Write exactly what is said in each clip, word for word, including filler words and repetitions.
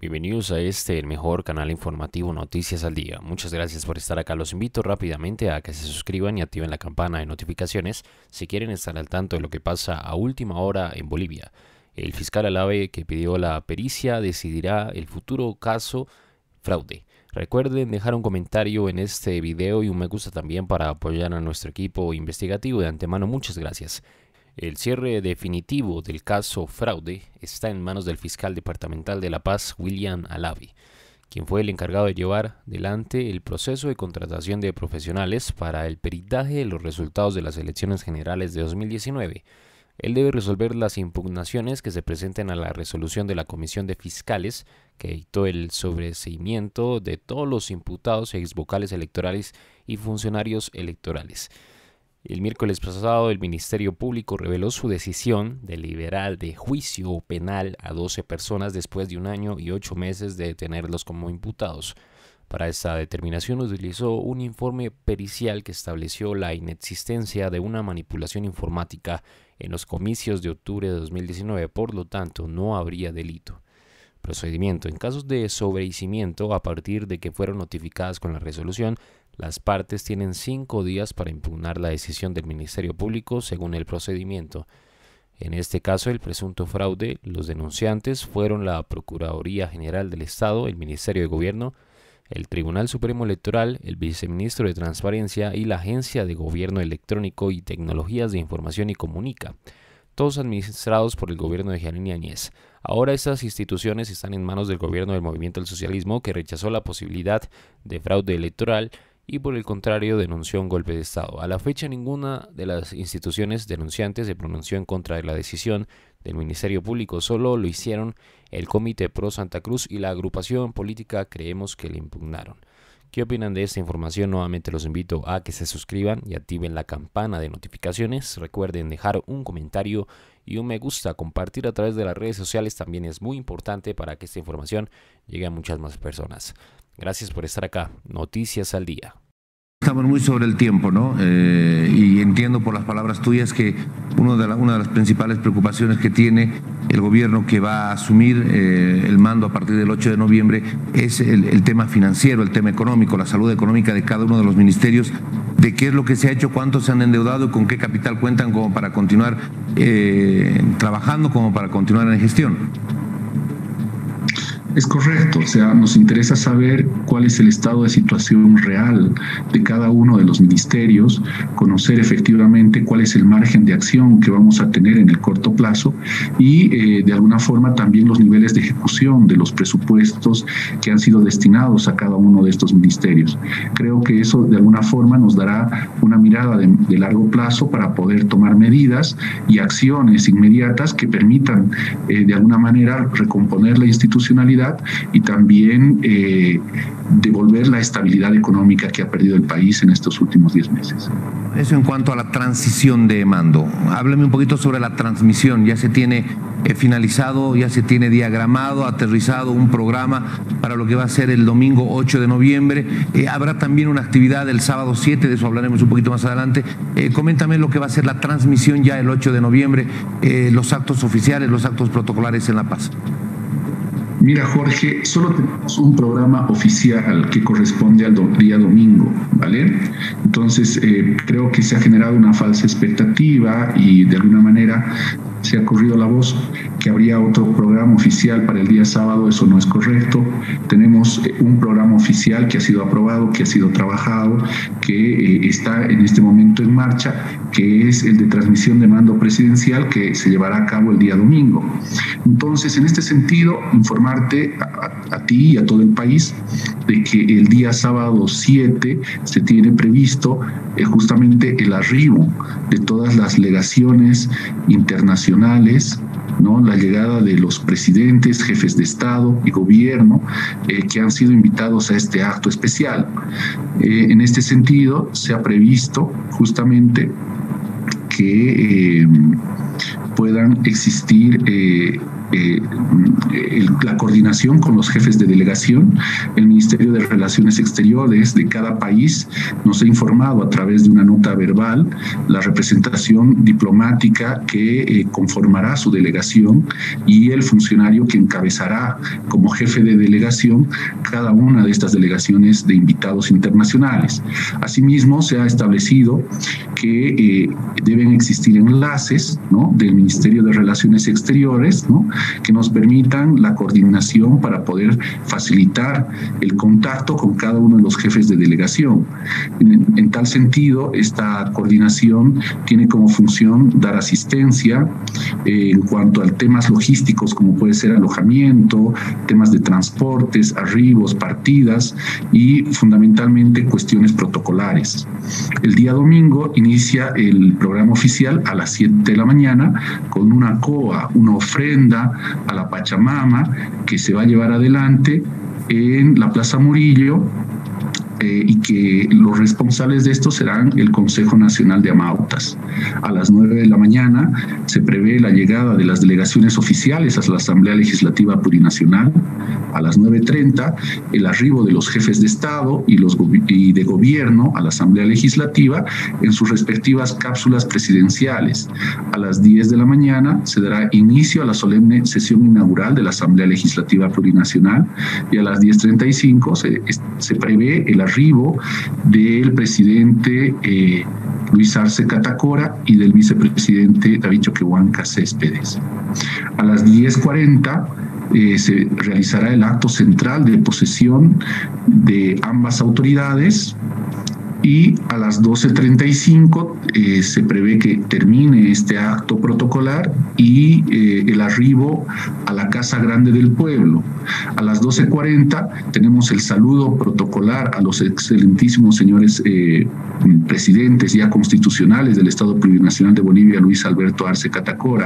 Bienvenidos a este, el mejor canal informativo Noticias al Día. Muchas gracias por estar acá. Los invito rápidamente a que se suscriban y activen la campana de notificaciones si quieren estar al tanto de lo que pasa a última hora en Bolivia. El fiscal Alave, que pidió la pericia, decidirá el futuro caso fraude. Recuerden dejar un comentario en este video y un me gusta también para apoyar a nuestro equipo investigativo. De antemano, muchas gracias. El cierre definitivo del caso fraude está en manos del fiscal departamental de La Paz, William Alave, quien fue el encargado de llevar adelante el proceso de contratación de profesionales para el peritaje de los resultados de las elecciones generales de dos mil diecinueve. Él debe resolver las impugnaciones que se presenten a la resolución de la Comisión de Fiscales, que dictó el sobreseimiento de todos los imputados, exvocales electorales y funcionarios electorales. El miércoles pasado, el Ministerio Público reveló su decisión de liberar de juicio penal a doce personas después de un año y ocho meses de tenerlos como imputados. Para esta determinación utilizó un informe pericial que estableció la inexistencia de una manipulación informática en los comicios de octubre de dos mil diecinueve, por lo tanto no habría delito. Procedimiento. En casos de sobreseimiento, a partir de que fueron notificadas con la resolución, las partes tienen cinco días para impugnar la decisión del Ministerio Público según el procedimiento. En este caso, el presunto fraude, los denunciantes fueron la Procuraduría General del Estado, el Ministerio de Gobierno, el Tribunal Supremo Electoral, el Viceministro de Transparencia y la Agencia de Gobierno Electrónico y Tecnologías de Información y Comunica, todos administrados por el gobierno de Janine Áñez. Ahora estas instituciones están en manos del gobierno del Movimiento del Socialismo, que rechazó la posibilidad de fraude electoral y por el contrario denunció un golpe de Estado. A la fecha, ninguna de las instituciones denunciantes se pronunció en contra de la decisión del Ministerio Público, solo lo hicieron el Comité Pro Santa Cruz y la agrupación política Creemos, que le impugnaron. ¿Qué opinan de esta información? Nuevamente los invito a que se suscriban y activen la campana de notificaciones. Recuerden dejar un comentario y un me gusta. Compartir a través de las redes sociales también es muy importante para que esta información llegue a muchas más personas. Gracias por estar acá. Noticias al Día. Estamos muy sobre el tiempo, ¿no? Eh, y entiendo por las palabras tuyas que uno de la, una de las principales preocupaciones que tiene el gobierno que va a asumir eh, el mando a partir del ocho de noviembre es el, el tema financiero, el tema económico, la salud económica de cada uno de los ministerios, de qué es lo que se ha hecho, cuántos se han endeudado y con qué capital cuentan como para continuar eh, trabajando, como para continuar en gestión. Es correcto, o sea, nos interesa saber cuál es el estado de situación real de cada uno de los ministerios, conocer efectivamente cuál es el margen de acción que vamos a tener en el corto plazo y eh, de alguna forma también los niveles de ejecución de los presupuestos que han sido destinados a cada uno de estos ministerios. Creo que eso de alguna forma nos dará una mirada de, de largo plazo para poder tomar medidas y acciones inmediatas que permitan eh, de alguna manera recomponer la institucionalidad y también eh, devolver la estabilidad económica que ha perdido el país en estos últimos diez meses. Eso en cuanto a la transición de mando. Háblame un poquito sobre la transmisión. Ya se tiene eh, finalizado, ya se tiene diagramado, aterrizado un programa para lo que va a ser el domingo ocho de noviembre. Eh, habrá también una actividad el sábado siete, de eso hablaremos un poquito más adelante. Eh, coméntame lo que va a ser la transmisión ya el ocho de noviembre, eh, los actos oficiales, los actos protocolares en La Paz. Mira, Jorge, solo tenemos un programa oficial que corresponde al do día domingo, ¿vale? Entonces, eh, creo que se ha generado una falsa expectativa y de alguna manera se ha corrido la voz que habría otro programa oficial para el día sábado. Eso no es correcto. Tenemos un programa oficial que ha sido aprobado, que ha sido trabajado, que eh, está en este momento en marcha, que es el de transmisión de mando presidencial, que se llevará a cabo el día domingo. Entonces, en este sentido, informarte a, a ti y a todo el país de que el día sábado siete se tiene previsto eh, justamente el arribo de todas las legaciones internacionales, ¿no? La llegada de los presidentes, jefes de Estado y gobierno eh, que han sido invitados a este acto especial. Eh, en este sentido, se ha previsto justamente que eh, puedan existir eh, eh, el, la coordinación con los jefes de delegación. El Ministerio de Relaciones Exteriores de cada país nos ha informado a través de una nota verbal la representación diplomática que eh, conformará su delegación y el funcionario que encabezará como jefe de delegación cada una de estas delegaciones de invitados internacionales. Asimismo, se ha establecido que eh, deben existir enlaces, ¿no?, del Ministerio de Relaciones Exteriores, ¿no?, que nos permitan la coordinación para poder facilitar el contacto con cada uno de los jefes de delegación. En, en tal sentido, esta coordinación tiene como función dar asistencia eh, en cuanto a temas logísticos, como puede ser alojamiento, temas de transportes, arribos, partidas y fundamentalmente cuestiones protocolares. El día domingo inicia el programa oficial a las siete de la mañana con una coa, una ofrenda a la Pachamama que se va a llevar adelante en la Plaza Murillo, eh, y que los responsables de esto serán el Consejo Nacional de Amautas. A las nueve de la mañana se prevé la llegada de las delegaciones oficiales a la Asamblea Legislativa Plurinacional. A las nueve treinta, el arribo de los jefes de Estado y, los y de Gobierno a la Asamblea Legislativa en sus respectivas cápsulas presidenciales. A las diez de la mañana se dará inicio a la solemne sesión inaugural de la Asamblea Legislativa Plurinacional y a las diez treinta y cinco se, se prevé el arribo del presidente eh, Luis Arce Catacora y del vicepresidente David Choquehuanca Céspedes. A las diez cuarenta Eh, se realizará el acto central de posesión de ambas autoridades y a las doce treinta y cinco eh, se prevé que termine este acto protocolar y eh, el arribo a la Casa Grande del Pueblo. A las doce cuarenta tenemos el saludo protocolar a los excelentísimos señores eh, presidentes ya constitucionales del Estado Plurinacional de Bolivia, Luis Alberto Arce Catacora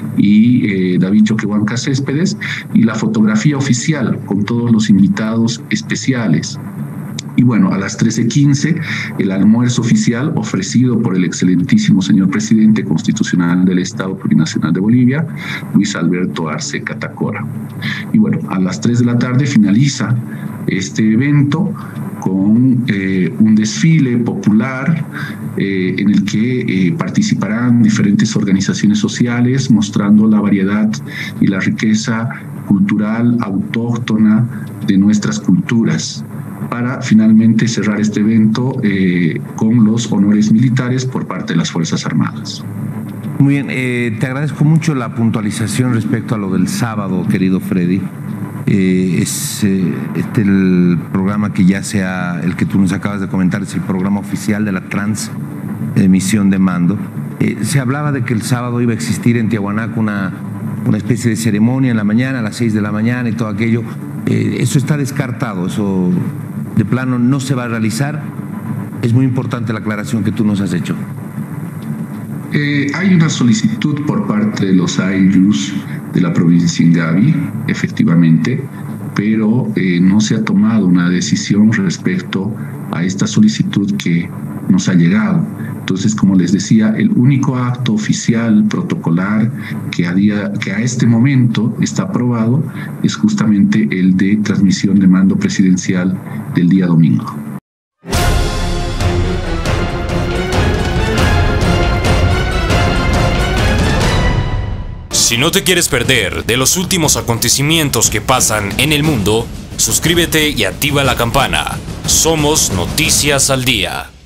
y eh, David Choquehuanca Céspedes, y la fotografía oficial con todos los invitados especiales. Y bueno, a las trece quince, el almuerzo oficial ofrecido por el excelentísimo señor presidente constitucional del Estado Plurinacional de Bolivia, Luis Alberto Arce Catacora. Y bueno, a las tres de la tarde finaliza este evento con eh, un desfile popular eh, en el que eh, participarán diferentes organizaciones sociales mostrando la variedad y la riqueza cultural autóctona de nuestras culturas, para finalmente cerrar este evento eh, con los honores militares por parte de las Fuerzas Armadas. Muy bien, eh, te agradezco mucho la puntualización respecto a lo del sábado, querido Freddy. Eh, es eh, este el programa que ya sea, el que tú nos acabas de comentar, es el programa oficial de la transmisión de mando. Eh, se hablaba de que el sábado iba a existir en Tiahuanaco una, una especie de ceremonia en la mañana, a las seis de la mañana y todo aquello. Eh, eso está descartado, eso de plano no se va a realizar. Es muy importante la aclaración que tú nos has hecho. Eh, hay una solicitud por parte de los Ayllus de la provincia de Ingavi, efectivamente, pero eh, no se ha tomado una decisión respecto a esta solicitud que nos ha llegado. Entonces, como les decía, el único acto oficial protocolar que a, día, que a este momento está aprobado es justamente el de transmisión de mando presidencial del día domingo. Si no te quieres perder de los últimos acontecimientos que pasan en el mundo, suscríbete y activa la campana. Somos Noticias al Día.